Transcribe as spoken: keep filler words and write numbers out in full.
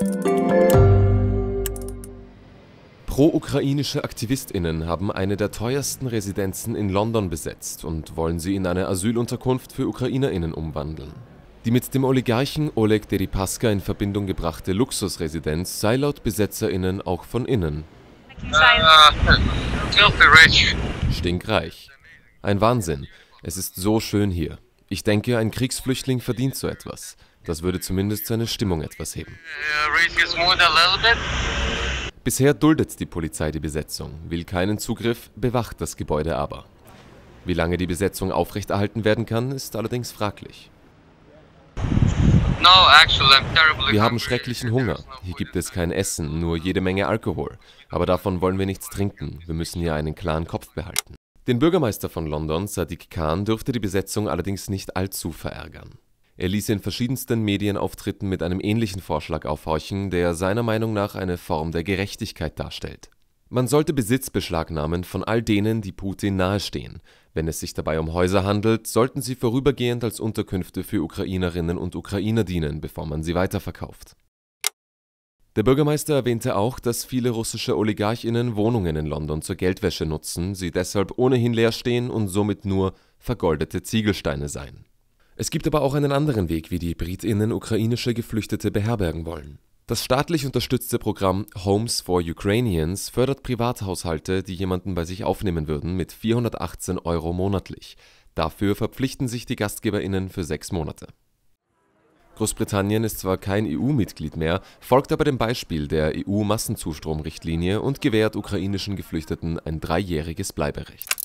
Pro-ukrainische AktivistInnen haben eine der teuersten Residenzen in London besetzt und wollen sie in eine Asylunterkunft für UkrainerInnen umwandeln. Die mit dem Oligarchen Oleg Deripaska in Verbindung gebrachte Luxusresidenz sei laut BesetzerInnen auch von innen stinkreich. Ein Wahnsinn. Es ist so schön hier. Ich denke, ein Kriegsflüchtling verdient so etwas. Das würde zumindest seine Stimmung etwas heben. Bisher duldet die Polizei die Besetzung, will keinen Zugriff, bewacht das Gebäude aber. Wie lange die Besetzung aufrechterhalten werden kann, ist allerdings fraglich. Wir haben schrecklichen Hunger. Hier gibt es kein Essen, nur jede Menge Alkohol. Aber davon wollen wir nichts trinken. Wir müssen hier einen klaren Kopf behalten. Den Bürgermeister von London, Sadiq Khan, dürfte die Besetzung allerdings nicht allzu verärgern. Er ließ in verschiedensten Medienauftritten mit einem ähnlichen Vorschlag aufhorchen, der seiner Meinung nach eine Form der Gerechtigkeit darstellt. Man sollte Besitz beschlagnahmen von all denen, die Putin nahestehen. Wenn es sich dabei um Häuser handelt, sollten sie vorübergehend als Unterkünfte für Ukrainerinnen und Ukrainer dienen, bevor man sie weiterverkauft. Der Bürgermeister erwähnte auch, dass viele russische OligarchInnen Wohnungen in London zur Geldwäsche nutzen, sie deshalb ohnehin leer stehen und somit nur vergoldete Ziegelsteine seien. Es gibt aber auch einen anderen Weg, wie die BritInnen ukrainische Geflüchtete beherbergen wollen. Das staatlich unterstützte Programm Homes for Ukrainians fördert Privathaushalte, die jemanden bei sich aufnehmen würden, mit vierhundertachtzehn Euro monatlich. Dafür verpflichten sich die GastgeberInnen für sechs Monate. Großbritannien ist zwar kein E U-Mitglied mehr, folgt aber dem Beispiel der E U-Massenzustromrichtlinie und gewährt ukrainischen Geflüchteten ein dreijähriges Bleiberecht.